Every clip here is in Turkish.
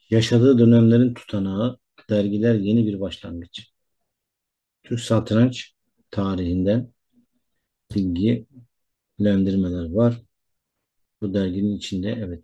Yaşadığı dönemlerin tutanağı, dergiler yeni bir başlangıç. Türk satranç tarihinden bilgilendirmeler var. Bu derginin içinde evet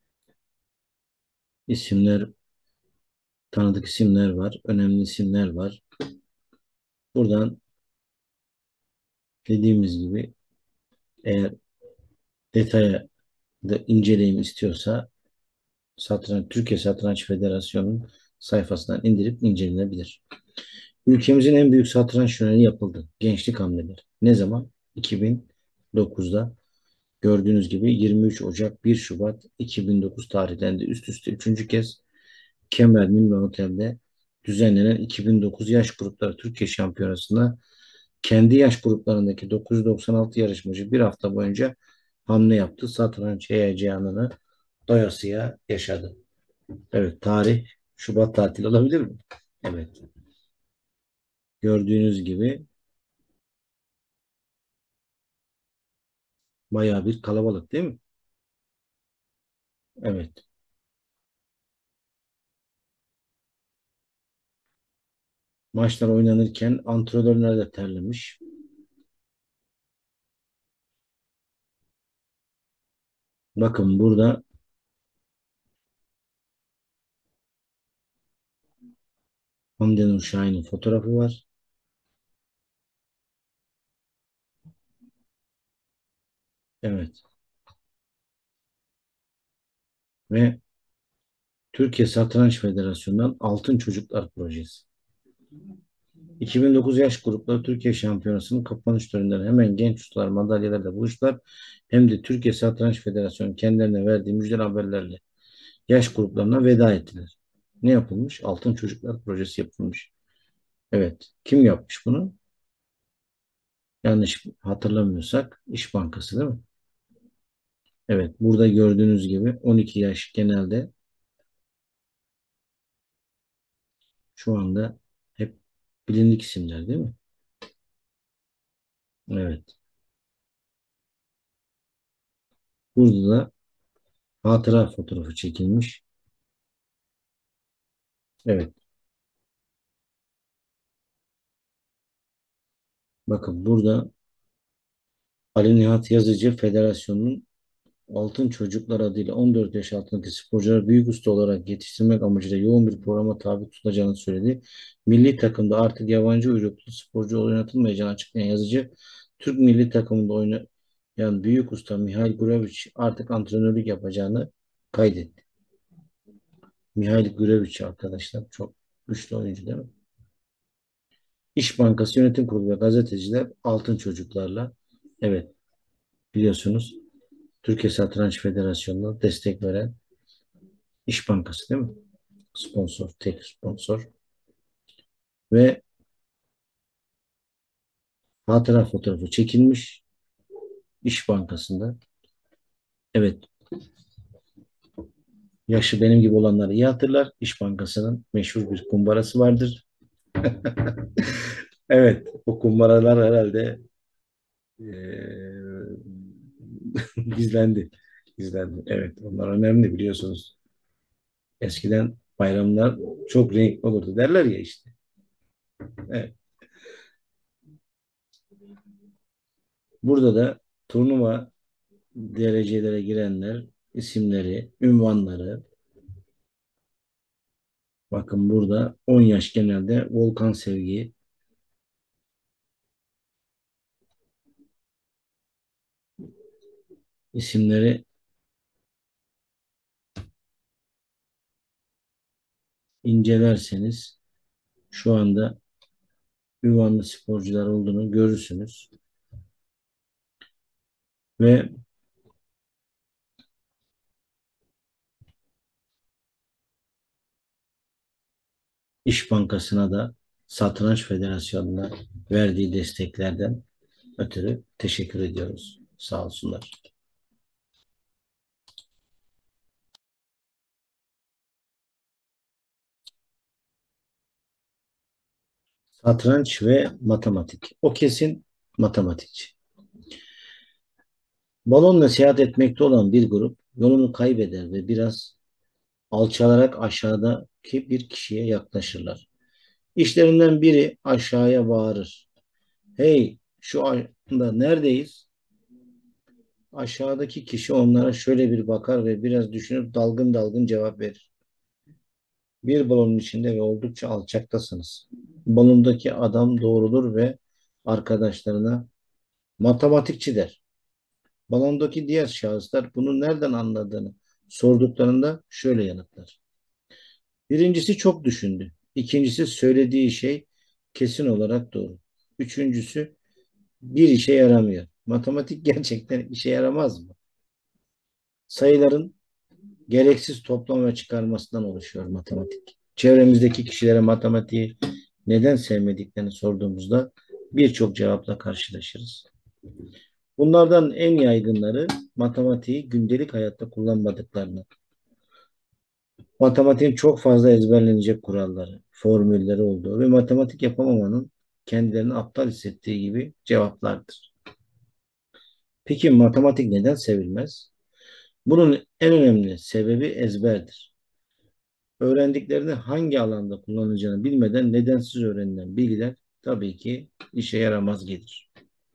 isimler, tanıdık isimler var, önemli isimler var. Buradan dediğimiz gibi eğer detaya da inceleyim istiyorsa Türkiye Satranç Federasyonu'nun sayfasından indirip incelenebilir. Ülkemizin en büyük satranç şöleni yapıldı. Gençlik hamleleri. Ne zaman? 2009'da. Gördüğünüz gibi 23 Ocak 1 Şubat 2009 tarihlerinde üst üste üçüncü kez Kemer Milli Otel'de düzenlenen 2009 yaş grupları Türkiye Şampiyonası'na kendi yaş gruplarındaki 996 yarışmacı bir hafta boyunca hamle yaptı. Satranç heyecanını doyasıya yaşadı. Evet, tarih Şubat tatili olabilir mi? Evet. Gördüğünüz gibi bayağı bir kalabalık değil mi? Evet. Maçlar oynanırken antrenörler de terlemiş. Bakın burada Hande Nur Şahin'in fotoğrafı var. Evet. Ve Türkiye Satranç Federasyonu'ndan Altın Çocuklar Projesi. 2009 yaş grupları Türkiye Şampiyonası'nın kapanış töreninde hemen genç ustalar madalyalarla buluştular. Hem de Türkiye Satranç Federasyonu kendilerine verdiği müjdeli haberlerle yaş gruplarına veda ettiler. Ne yapılmış? Altın Çocuklar Projesi yapılmış. Evet. Kim yapmış bunu? Yanlış hatırlamıyorsak İş Bankası değil mi? Evet. Burada gördüğünüz gibi 12 yaş genelde şu anda hep bilindik isimler değil mi? Evet. Burada da hatıra fotoğrafı çekilmiş. Evet. Bakın burada Ali Nihat Yazıcı Federasyonu'nun Altın Çocuklar adıyla 14 yaş altındaki sporcuları büyük usta olarak yetiştirmek amacıyla yoğun bir programa tabi tutulacağını söyledi. Milli takımda artık yabancı uyruklu sporcu oynatılmayacağını açıklayan Yazıcı, Türk milli takımında oynayan büyük usta Mihail Gurevic artık antrenörlük yapacağını kaydetti. Mihail Gurevic arkadaşlar çok güçlü oyuncu değil mi? İş Bankası Yönetim Kurulu ve gazeteciler altın çocuklarla evet biliyorsunuz Türkiye Satranç Federasyonu'na destek veren İş Bankası değil mi? Sponsor, tek sponsor ve hatıra fotoğrafı çekilmiş İş Bankası'nda. Evet, yaşı benim gibi olanlar iyi hatırlar. İş Bankası'nın meşhur bir kumbarası vardır. Evet, o kumbaralar herhalde eee, gizlendi. Gizlendi. Evet, onlar önemli biliyorsunuz. Eskiden bayramlar çok renkli olurdu derler ya işte. Evet. Burada da turnuva derecelere girenler isimleri, ünvanları. Bakın burada 10 yaş genelde Volkan Sevgi isimleri incelerseniz şu anda ünvanlı sporcular olduğunu görürsünüz. Ve İş Bankası'na da Satranç Federasyonu'na verdiği desteklerden ötürü teşekkür ediyoruz. Sağ olsunlar. Satranç ve matematik. O kesin matematikçi. Balonla seyahat etmekte olan bir grup yolunu kaybeder ve biraz alçalarak aşağıdaki bir kişiye yaklaşırlar. İşlerinden biri aşağıya bağırır. Hey, şu anda neredeyiz? Aşağıdaki kişi onlara şöyle bir bakar ve biraz düşünüp dalgın dalgın cevap verir. Bir balonun içinde ve oldukça alçaktasınız. Balondaki adam doğrulur ve arkadaşlarına matematikçi der. Balondaki diğer şahıslar bunu nereden anladığını sorduklarında şöyle yanıtlar. Birincisi çok düşündü. İkincisi söylediği şey kesin olarak doğru. Üçüncüsü bir işe yaramıyor. Matematik gerçekten işe yaramaz mı? Sayıların gereksiz toplam ve çıkarmasından oluşuyor matematik. Çevremizdeki kişilere matematiği neden sevmediklerini sorduğumuzda birçok cevapla karşılaşırız. Bunlardan en yaygınları matematiği gündelik hayatta kullanmadıklarını, matematiğin çok fazla ezberlenecek kuralları, formülleri olduğu ve matematik yapamamanın kendilerini aptal hissettiği gibi cevaplardır. Peki matematik neden sevilmez? Bunun en önemli sebebi ezberdir. Öğrendiklerini hangi alanda kullanacağını bilmeden nedensiz öğrenilen bilgiler tabii ki işe yaramaz gelir.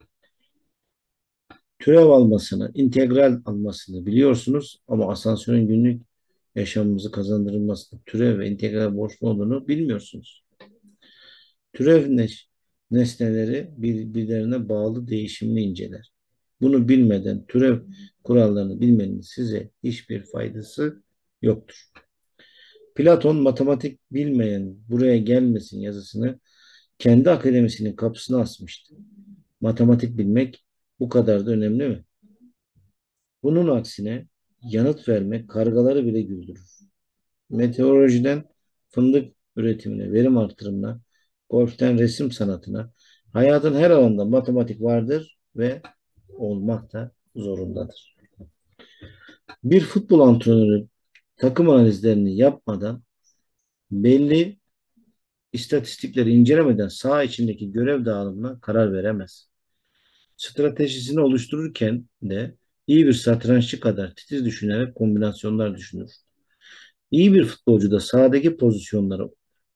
Türev almasını, integral almasını biliyorsunuz ama asansörün günlük yaşamımızı kazandırılmasını, türev ve integral borçlu olduğunu bilmiyorsunuz. Türev nesneleri birbirlerine bağlı değişimini inceler. Bunu bilmeden türev kurallarını bilmenin size hiçbir faydası yoktur. Platon matematik bilmeyen buraya gelmesin yazısını kendi akademisinin kapısına asmıştı. Matematik bilmek bu kadar da önemli mi? Bunun aksine yanıt vermek kargaları bile güldürür. Meteorolojiden fındık üretimine, verim artırımına, golften resim sanatına, hayatın her alanında matematik vardır ve olmak da zorundadır. Bir futbol antrenörü takım analizlerini yapmadan, belli istatistikleri incelemeden saha içindeki görev dağılımına karar veremez. Stratejisini oluştururken de iyi bir satranççı kadar titiz düşünerek kombinasyonlar düşünür. İyi bir futbolcu da sahadaki pozisyonları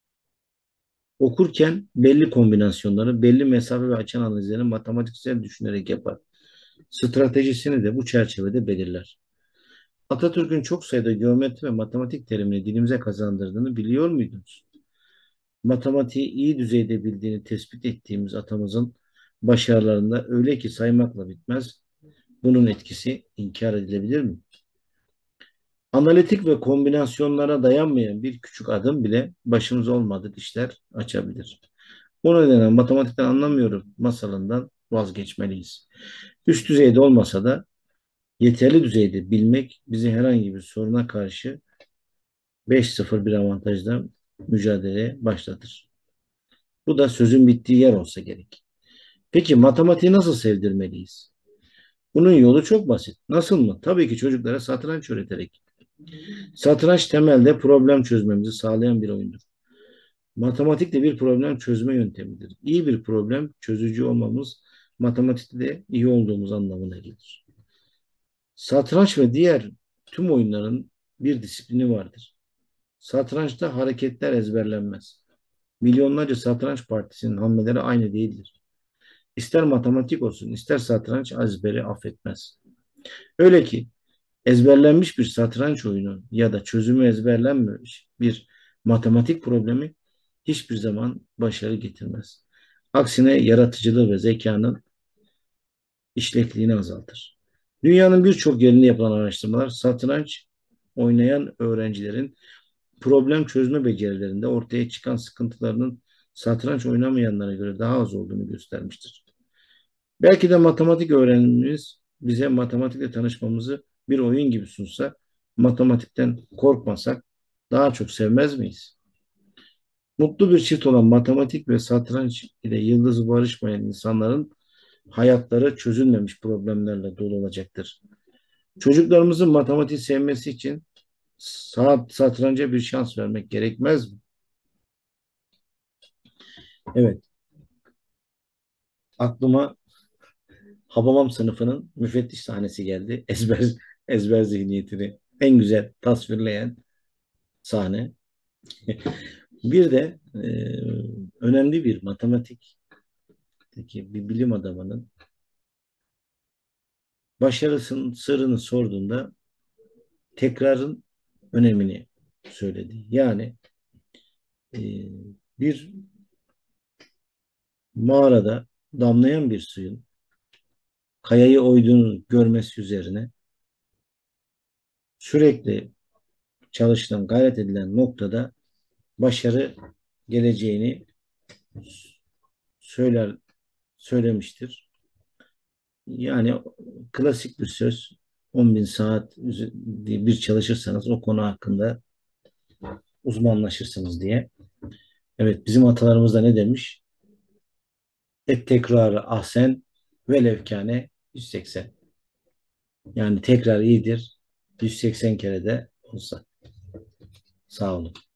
okurken belli kombinasyonları, belli mesafe ve açı analizlerini matematiksel düşünerek yapar. Stratejisini de bu çerçevede belirler. Atatürk'ün çok sayıda geometri ve matematik terimini dilimize kazandırdığını biliyor muydunuz? Matematiği iyi düzeyde bildiğini tespit ettiğimiz atamızın başarılarında öyle ki saymakla bitmez. Bunun etkisi inkar edilebilir mi? Analitik ve kombinasyonlara dayanmayan bir küçük adım bile başımıza olmadık işler açabilir. O nedenle matematikten anlamıyorum masalından vazgeçmeliyiz. Üst düzeyde olmasa da yeterli düzeyde bilmek bizi herhangi bir soruna karşı 5-0 bir avantajla mücadeleye başlatır. Bu da sözün bittiği yer olsa gerek. Peki matematiği nasıl sevdirmeliyiz? Bunun yolu çok basit. Nasıl mı? Tabii ki çocuklara satranç öğreterek. Satranç temelde problem çözmemizi sağlayan bir oyundur. Matematik de bir problem çözme yöntemidir. İyi bir problem çözücü olmamız matematikte de iyi olduğumuz anlamına gelir. Satranç ve diğer tüm oyunların bir disiplini vardır. Satrançta hareketler ezberlenmez. Milyonlarca satranç partisinin hamleleri aynı değildir. İster matematik olsun, ister satranç ezberi affetmez. Öyle ki ezberlenmiş bir satranç oyunu ya da çözümü ezberlenmemiş bir matematik problemi hiçbir zaman başarı getirmez. Aksine yaratıcılığı ve zekanın işlekliğini azaltır. Dünyanın birçok yerinde yapılan araştırmalar satranç oynayan öğrencilerin problem çözme becerilerinde ortaya çıkan sıkıntılarının satranç oynamayanlara göre daha az olduğunu göstermiştir. Belki de matematik öğrenimimiz bize matematikle tanışmamızı bir oyun gibi sunsa, matematikten korkmasak daha çok sevmez miyiz? Mutlu bir çift olan matematik ve satranç ile yıldızı barışmayan insanların hayatları çözülmemiş problemlerle dolu olacaktır. Çocuklarımızın matematiği sevmesi için satranca bir şans vermek gerekmez mi? Evet, aklıma Hababam sınıfının müfettiş sahnesi geldi. Ezber zihniyetini en güzel tasvirleyen. Sahne. Bir de önemli bir matematikteki bir bilim adamının başarısının sırrını sorduğunda tekrarın önemini söyledi. Yani e, bir mağarada damlayan bir suyun kayayı oyduğunu görmesi üzerine sürekli çalışılan, gayret edilen noktada başarı geleceğini söyler söylemiştir. Yani klasik bir söz. 10 bin saat diye bir çalışırsanız o konu hakkında uzmanlaşırsınız diye. Evet, bizim atalarımız da ne demiş? Et tekrarı ahsen ve levkane 180. Yani tekrar iyidir. 180 kere de olsa. Sağ olun.